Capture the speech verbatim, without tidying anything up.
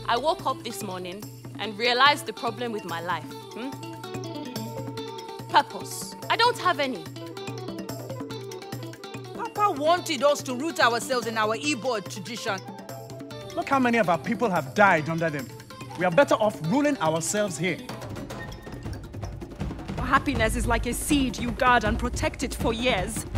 I woke up this morning and realized the problem with my life. Hmm? Purpose. I don't have any. Papa wanted us to root ourselves in our Igbo tradition. Look how many of our people have died under them. We are better off ruling ourselves here. Happiness is like a seed you guard and protect it for years.